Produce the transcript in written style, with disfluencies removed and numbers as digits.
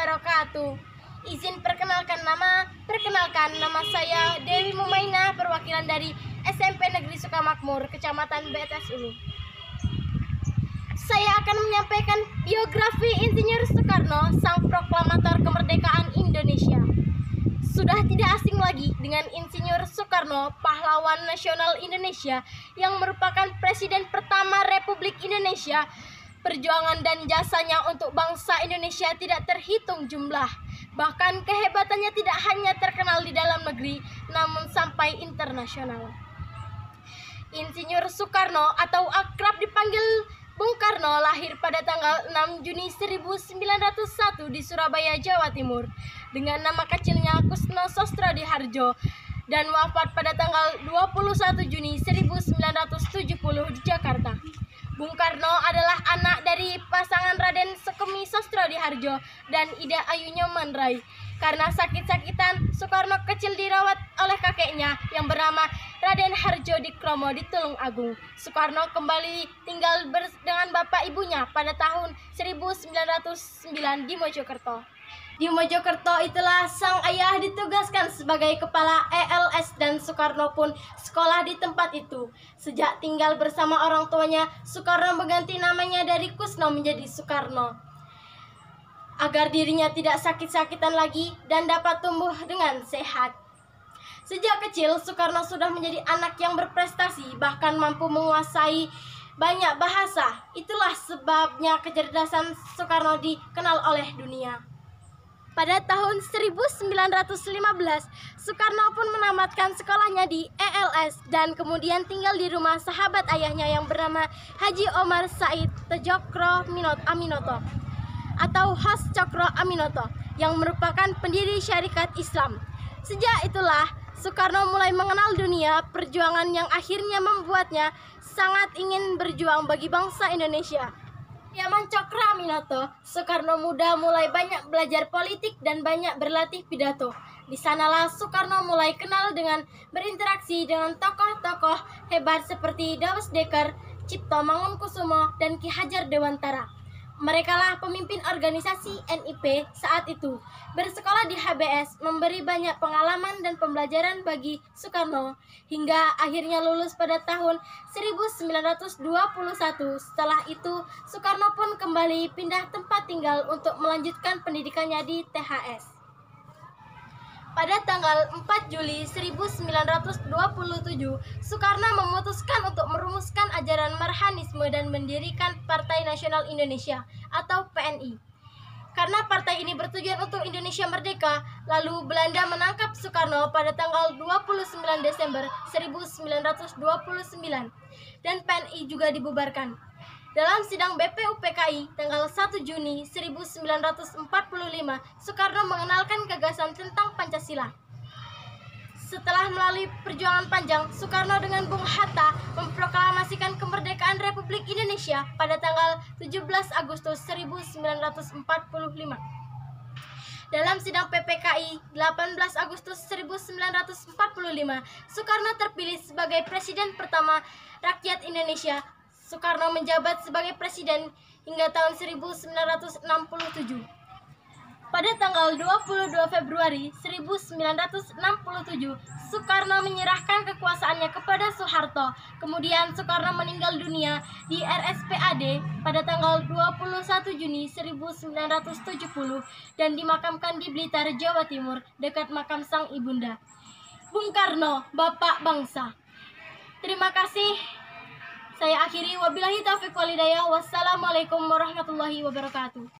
wabarakatuh. Izin perkenalkan nama saya Dewi Mumaina, perwakilan dari SMP Negeri Sukamakmur, Kecamatan BTS Ulu. Saya akan menyampaikan biografi Insinyur Soekarno, sang proklamator kemerdekaan Indonesia. Sudah tidak asing lagi dengan Insinyur Soekarno, pahlawan nasional Indonesia yang merupakan presiden pertama Republik Indonesia. Perjuangan dan jasanya untuk bangsa Indonesia tidak terhitung jumlah. Bahkan kehebatannya tidak hanya terkenal di dalam negeri, namun sampai internasional. Insinyur Soekarno atau akrab dipanggil Bung Karno lahir pada tanggal 6 Juni 1901 di Surabaya, Jawa Timur dengan nama kecilnya Kusno Sostrodihardjo dan wafat pada tanggal 21 Juni 1970 di Jakarta. Bung Karno adalah anak dari pasangan Raden Sekemi Sostrodihardjo dan Ida Ayu Nyoman Rai. Karena sakit-sakitan, Soekarno kecil dirawat oleh kakeknya yang bernama Raden Harjo Dikromo di Tulung Agung. Soekarno kembali tinggal dengan bapak ibunya pada tahun 1909 di Mojokerto. Di Mojokerto itulah sang ayah ditugaskan sebagai kepala ELS dan Soekarno pun sekolah di tempat itu. Sejak tinggal bersama orang tuanya, Soekarno mengganti namanya dari Kusno menjadi Soekarno agar dirinya tidak sakit-sakitan lagi dan dapat tumbuh dengan sehat. Sejak kecil, Soekarno sudah menjadi anak yang berprestasi, bahkan mampu menguasai banyak bahasa. Itulah sebabnya kecerdasan Soekarno dikenal oleh dunia. Pada tahun 1915, Soekarno pun menamatkan sekolahnya di ELS dan kemudian tinggal di rumah sahabat ayahnya yang bernama Haji Omar Said Tejokro Aminoto atau Hos Cokro Aminoto yang merupakan pendiri Syarikat Islam. Sejak itulah Soekarno mulai mengenal dunia perjuangan yang akhirnya membuatnya sangat ingin berjuang bagi bangsa Indonesia. Di zaman Cokro Aminoto, Soekarno muda mulai banyak belajar politik dan banyak berlatih pidato. Di sanalah Soekarno mulai kenal dengan berinteraksi dengan tokoh-tokoh hebat seperti Dawes Dekker, Cipto Mangunkusumo, dan Ki Hajar Dewantara. Merekalah pemimpin organisasi NIP saat itu. Bersekolah di HBS memberi banyak pengalaman dan pembelajaran bagi Soekarno hingga akhirnya lulus pada tahun 1921. Setelah itu, Soekarno pun kembali pindah tempat tinggal untuk melanjutkan pendidikannya di THS. Pada tanggal 4 Juli 1927, Soekarno memutuskan untuk merumuskan ajaran Marhanisme dan mendirikan Partai Nasional Indonesia atau PNI. Karena partai ini bertujuan untuk Indonesia merdeka, lalu Belanda menangkap Soekarno pada tanggal 29 Desember 1929 dan PNI juga dibubarkan. Dalam sidang BPUPKI tanggal 1 Juni 1945, Soekarno mengenalkan gagasan tentang Pancasila. Setelah melalui perjuangan panjang, Soekarno dengan Bung Hatta memproklamasikan kemerdekaan Republik Indonesia pada tanggal 17 Agustus 1945. Dalam sidang PPKI 18 Agustus 1945, Soekarno terpilih sebagai presiden pertama rakyat Indonesia. Soekarno menjabat sebagai presiden hingga tahun 1967. Pada tanggal 22 Februari 1967, Soekarno menyerahkan kekuasaannya kepada Soeharto. Kemudian Soekarno meninggal dunia di RSPAD pada tanggal 21 Juni 1970 dan dimakamkan di Blitar, Jawa Timur, dekat makam sang ibunda. Bung Karno, Bapak Bangsa. Terima kasih. Saya akhiri, wabillahi taufiq walhidayah. Wassalamualaikum warahmatullahi wabarakatuh.